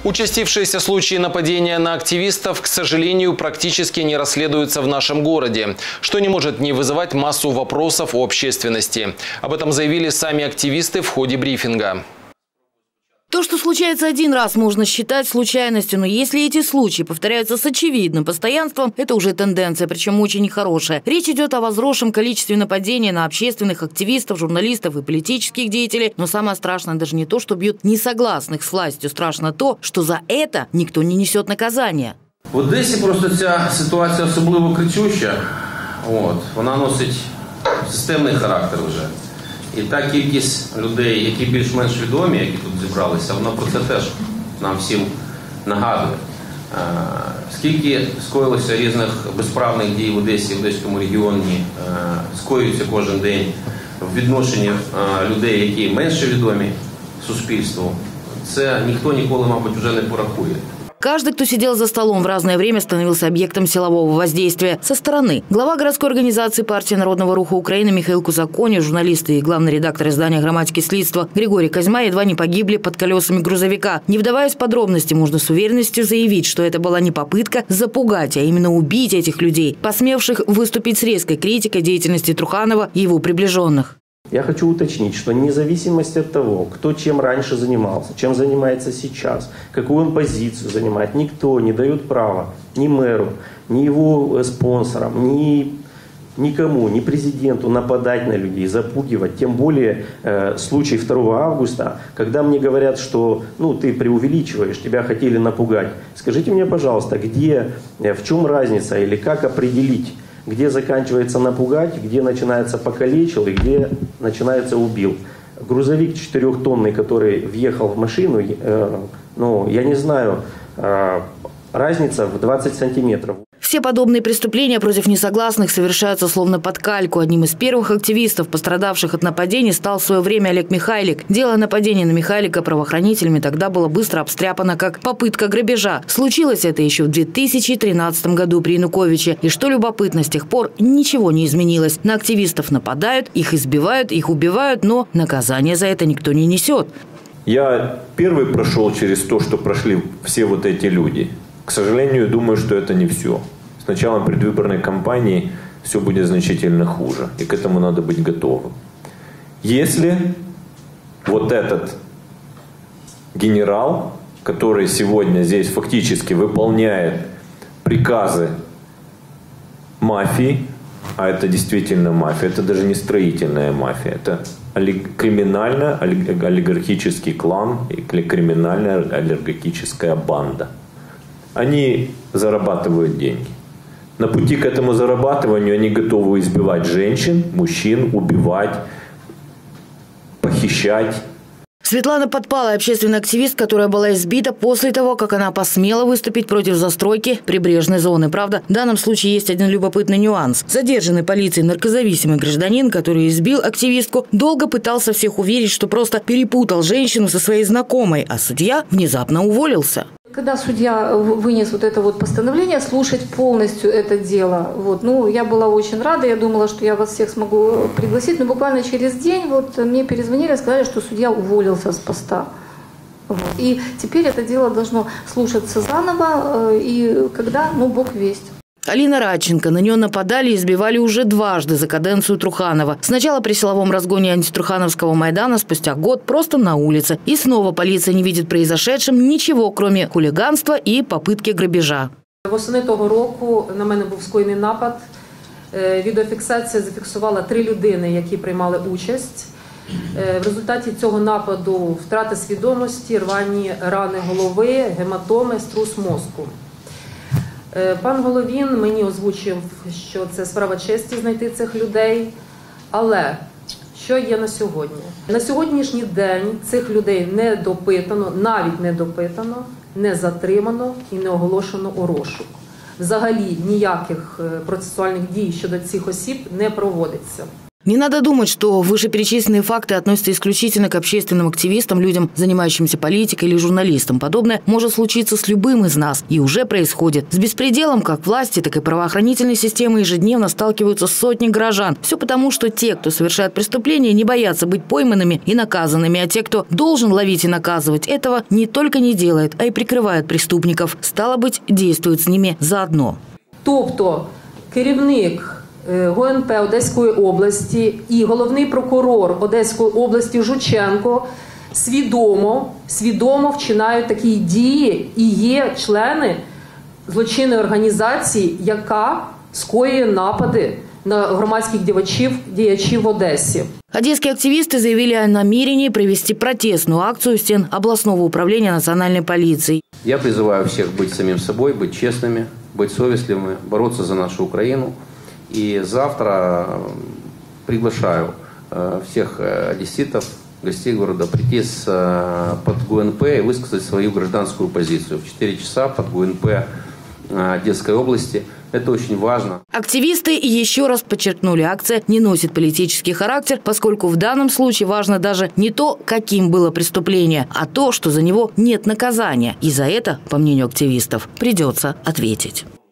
Участившиеся случаи нападения на активистов, к сожалению, практически не расследуются в нашем городе, что не может не вызывать массу вопросов у общественности. Об этом заявили сами активисты в ходе брифинга. То, что случается один раз, можно считать случайностью, но если эти случаи повторяются с очевидным постоянством, это уже тенденция, причем очень нехорошая. Речь идет о возросшем количестве нападений на общественных активистов, журналистов и политических деятелей. Но самое страшное даже не то, что бьют несогласных с властью, страшно то, что за это никто не несет наказания. В Одесі просто ця ситуація особливо кричуща. Вона носить системний характер вже. І та кількість людей, які більш-менш відомі, які тут зібралися, вона про це теж нам всім нагадує. Скільки скоїлося різних безправних дій в Одесі, в Одеському регіоні, скоюється кожен день в відношенні людей, які менше відомі суспільству, це ніхто ніколи, мабуть, вже не порахує. Каждый, кто сидел за столом в разное время, становился объектом силового воздействия со стороны. Глава городской организации партии Народного руха Украины Михаил Кузакони, журналисты и главный редактор издания «Громадське слідство» Григорий Козьма едва не погибли под колесами грузовика. Не вдаваясь в подробности, можно с уверенностью заявить, что это была не попытка запугать, а именно убить этих людей, посмевших выступить с резкой критикой деятельности Труханова и его приближенных. Я хочу уточнить, что вне зависимости от того, кто чем раньше занимался, чем занимается сейчас, какую он позицию занимает, никто не дает права ни мэру, ни его спонсорам, ни никому, ни президенту нападать на людей, запугивать. Тем более случай 2 августа, когда мне говорят, что ты преувеличиваешь, тебя хотели напугать. Скажите мне, пожалуйста, в чем разница или как определить, где заканчивается напугать, где начинается покалечил и где начинается убил. Грузовик 4-тонный, который въехал в машину, я не знаю, разница в 20 сантиметров. Все подобные преступления против несогласных совершаются словно под кальку. Одним из первых активистов, пострадавших от нападений, стал в свое время Олег Михайлик. Дело нападения на Михайлика правоохранителями тогда было быстро обстряпано как попытка грабежа. Случилось это еще в 2013 году при Януковиче. И что любопытно, с тех пор ничего не изменилось. На активистов нападают, их избивают, их убивают, но наказание за это никто не несет. Я первый прошел через то, что прошли все вот эти люди. К сожалению, думаю, что это не все. С началом предвыборной кампании все будет значительно хуже. И к этому надо быть готовым. Если вот этот генерал, который сегодня здесь фактически выполняет приказы мафии, а это действительно мафия, это даже не строительная мафия, это криминально-олигархический клан или криминальная олигархическая банда. Они зарабатывают деньги. На пути к этому зарабатыванию они готовы избивать женщин, мужчин, убивать, похищать. Светлана Подпалая – общественный активист, которая была избита после того, как она посмела выступить против застройки прибрежной зоны. Правда, в данном случае есть один любопытный нюанс. Задержанный полицией наркозависимый гражданин, который избил активистку, долго пытался всех уверить, что просто перепутал женщину со своей знакомой, а судья внезапно уволился. Когда судья вынес вот это вот постановление, слушать полностью это дело, я была очень рада, я думала, что я вас всех смогу пригласить, но буквально через день мне перезвонили, сказали, что судья уволился с поста. И теперь это дело должно слушаться заново, и когда, Бог весть. Алина Радченко. На нее нападали и избивали уже дважды за каденцию Труханова. Сначала при силовом разгоне антитрухановского Майдана, спустя год просто на улице. И снова полиция не видит в произошедшем ничего, кроме хулиганства и попытки грабежа. Восени того року на мене був скоєний напад. Відеофіксація зафіксувала 3 людини, які приймали участь. В результаті цього нападу втрата свідомості, рвані рани голови, гематоми, струс мозку. Пан Головін мені озвучив, що це справа честі знайти цих людей, але що є на сьогодні? На сьогоднішній день цих людей не допитано, навіть не допитано, не затримано і не оголошено у розшук. Взагалі ніяких процесуальних дій щодо цих осіб не проводиться. Не надо думать, что вышеперечисленные факты относятся исключительно к общественным активистам, людям, занимающимся политикой или журналистам. Подобное может случиться с любым из нас и уже происходит. С беспределом как власти, так и правоохранительной системы ежедневно сталкиваются сотни горожан. Все потому, что те, кто совершает преступления, не боятся быть пойманными и наказанными, а те, кто должен ловить и наказывать, этого не только не делает, а и прикрывает преступников. Стало быть, действует с ними заодно. Тобто керівник ГУНП Одеської області і головний прокурор Одеської області Жученко свідомо вчинають такі дії і є члени злочинної організації, яка скоює напади на громадських діячів в Одесі. Одесские активисты заявили о намерении провести протестную акцию у стен областного управления национальной полиции. Я призываю всех быть самим собой, быть честными, быть совестливыми, бороться за нашу Украину. И завтра приглашаю всех одесситов, гостей города, прийти под ГУНП и высказать свою гражданскую позицию в 4 часа под ГУНП Одесской области. Это очень важно. Активисты еще раз подчеркнули, акция не носит политический характер, поскольку в данном случае важно даже не то, каким было преступление, а то, что за него нет наказания. И за это, по мнению активистов, придется ответить.